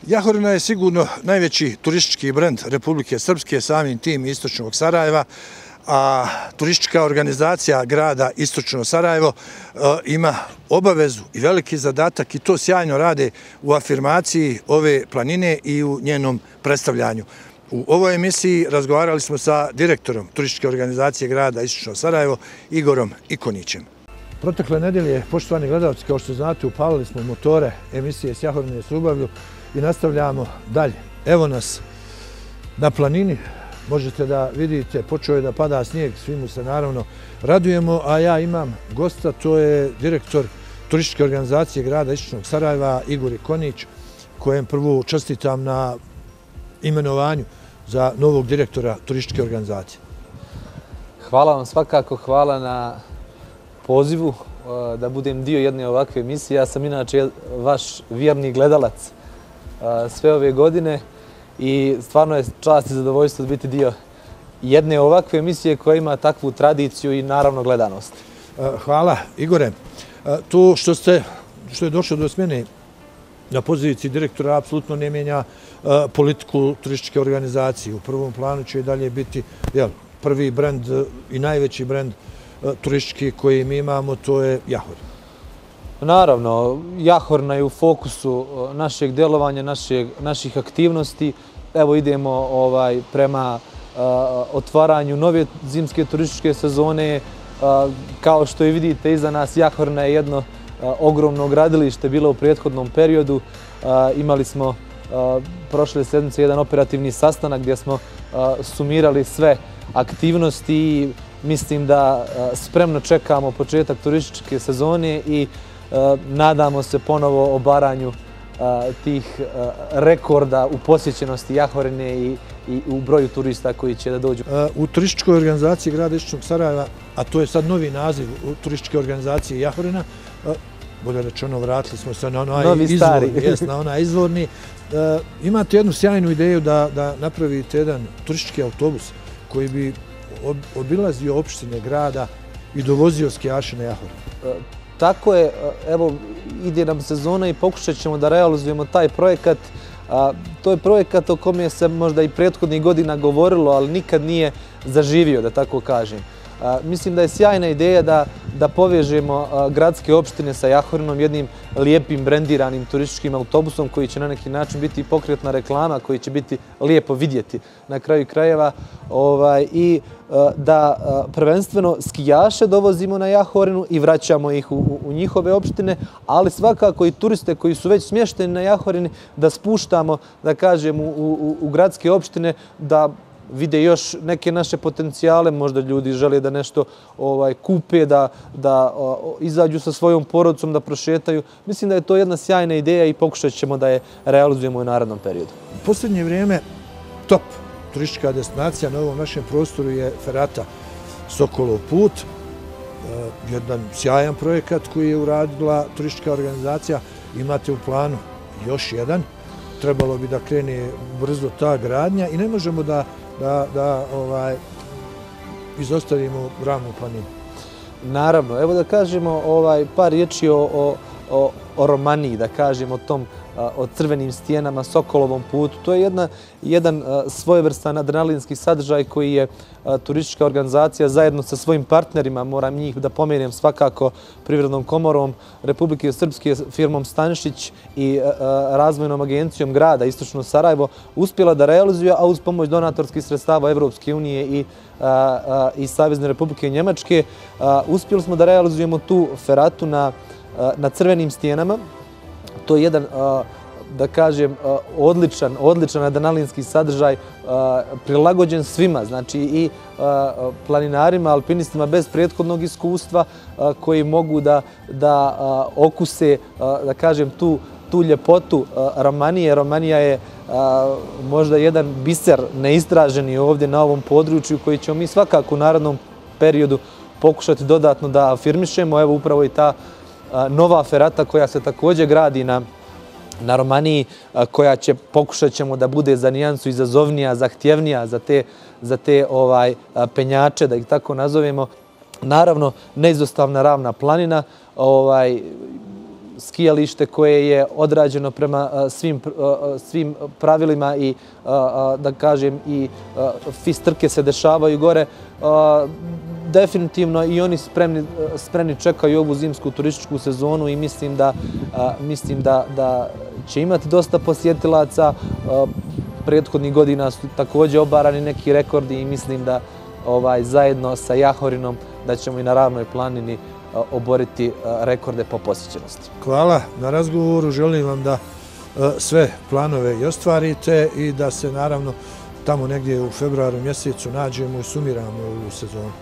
Jahorina je sigurno najveći turistički brend Republike Srpske, samim tim istočnog Sarajeva, a turistička organizacija grada Istočno Sarajevo ima obavezu i veliki zadatak i to sjajno rade u afirmaciji ove planine i u njenom predstavljanju. U ovoj emisiji razgovarali smo sa direktorom turističke organizacije grada Istočno Sarajevo, Igorom Ikonićem. Protekle nedelje, poštovani gledalci, kao što znate, upalili smo motore emisije S Jahorine s ljubavlju i nastavljamo dalje. Evo nas na planini, možete da vidite, počeo je da pada snijeg, svi mu se naravno radujemo, a ja imam gosta, to je direktor turističke organizacije grada Istočnog Sarajeva, Igor Ikonić, kojem prvo čestitam na imenovanju za novog direktora turističke organizacije. Hvala vam svakako, hvala na pozivu da budem dio jedne ovakve emisije. Ja sam inače vaš vjerni gledalac sve ove godine i stvarno je čast i zadovoljstvo biti dio jedne ovakve emisije koja ima takvu tradiciju i naravno gledanost. Hvala, Igore. To što je došlo do smjene na poziciji direktora apsolutno ne mijenja politiku turističke organizacije. U prvom planu će i dalje biti prvi brend i najveći brend turistički koji mi imamo, to je Jahorina. Naravno, Jahorina je u fokusu našeg djelovanja, naših aktivnosti. Evo idemo prema otvaranju nove zimske turističke sezone. Kao što i vidite iza nas, Jahorina je jedno ogromno gradilište bilo u prethodnom periodu. Imali smo prošle sedmice jedan operativni sastanak gdje smo sumirali sve aktivnosti i mislim da spremno čekamo početak turističke sezone i nadamo se ponovo obaranju tih rekorda u posjećenosti Jahorine i u broju turista koji će da dođu. U turističkoj organizaciji grada Istočnog Sarajeva, a to je sad novi naziv turističke organizacije Jahorina, bolje rečeno vratili smo se na onaj izvorni. Imate jednu sjajnu ideju da napravite jedan turistički autobus koji bi obilazio opštine grada i dovozio skijaše na Jahorinu. Tako je, evo ide nam sezona i pokušat ćemo da realizujemo taj projekat. To je projekat o kome se možda i prethodnih godina govorilo, ali nikad nije zaživio, da tako kažem. Mislim da je sjajna ideja da povežemo gradske opštine sa Jahorinom, jednim lijepim brendiranim turističkim autobusom koji će na neki način biti pokretna reklama, koji će biti lijepo vidjeti na kraju krajeva i da prvenstveno skijaše dovozimo na Jahorinu i vraćamo ih u njihove opštine, ali svakako i turiste koji su već smješteni na Jahorini da spuštamo, da kažem, u gradske opštine, da vide još neke naše potencijale, možda ljudi žele da nešto kupe, da izađu sa svojom porodicom, da prošetaju. Mislim da je to jedna sjajna ideja i pokušat ćemo da je realizujemo u narednom periodu. U posljednje vrijeme top turistička destinacija na ovom našem prostoru je Ferata Sokolov put. Jedan sjajan projekat koji je uradila turistička organizacija. Imate u planu još jedan. Trebalo bi da krene brzo ta gradnja i ne možemo da izostavimo Ravnu planinu. Naravno, evo da kažemo par riječi o Romaniji, da kažemo o crvenim stijenama, Sokolovom putu. To je jedan svojevrstan adrenalinski sadržaj koji je turistička organizacija zajedno sa svojim partnerima, moram njih da pomenem svakako, Privrednom komorom Republike Srpske, firmom Stanišić i razvojnom agencijom grada Istočno Sarajevo uspjela da realizuje, a uz pomoć donatorskih sredstava Evropske unije i Savezne Republike Njemačke uspjeli smo da realizujemo tu feratu na crvenim stijenama. To je jedan, da kažem, odličan adrenalinski sadržaj, prilagođen svima, znači i planinarima, alpinistima bez prethodnog iskustva koji mogu da okuse, da kažem, tu ljepotu Romanije. Romanija je možda jedan biser neistraženi ovdje na ovom području koji ćemo mi svakako u narednom periodu pokušati dodatno da afirmišemo. Evo upravo i ta nova ferata koja se također gradi na Romaniji, koja će, pokušat ćemo da bude za nijansu izazovnija, zahtjevnija za te penjače, da ih tako nazovemo. Naravno, neizostavna Ravna planina. skijalište koje je odrađeno prema svim pravilima i da kažem i FIS trke se dešavaju gore. Definitivno i oni spremni čekaju ovu zimsku turističku sezonu i mislim da će imati dosta posjetilaca. Prethodnih godina su također obarani neki rekordi i mislim da zajedno sa Jahorinom da ćemo i na Ravnoj planini oboriti rekorde po posjećenosti. Hvala na razgovoru, želim vam da sve planove i ostvarite i da se naravno tamo negdje u februaru mjesecu nađemo i sumiramo ovu sezonu.